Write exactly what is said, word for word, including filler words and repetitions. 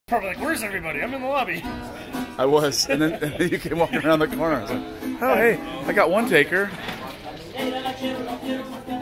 Probably like, where's everybody? I'm in the lobby. I was, and then, and then you came walking around the corner. I was like, oh, hey, I got one taker.